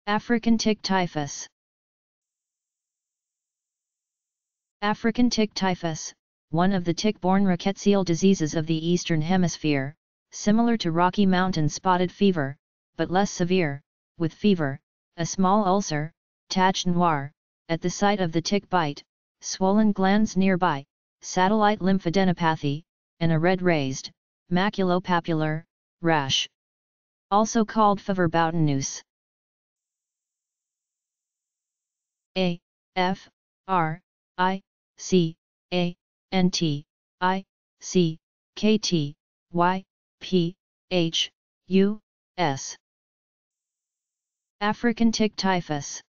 African tick typhus. African tick typhus, one of the tick-borne rickettsial diseases of the Eastern Hemisphere, similar to Rocky Mountain spotted fever, but less severe, with fever, a small ulcer, tache noire, at the site of the tick bite, swollen glands nearby, satellite lymphadenopathy, and a red raised, maculopapular, rash. Also called fievre boutonneuse. A F R I C A N T I C K T Y P H U S. African tick typhus.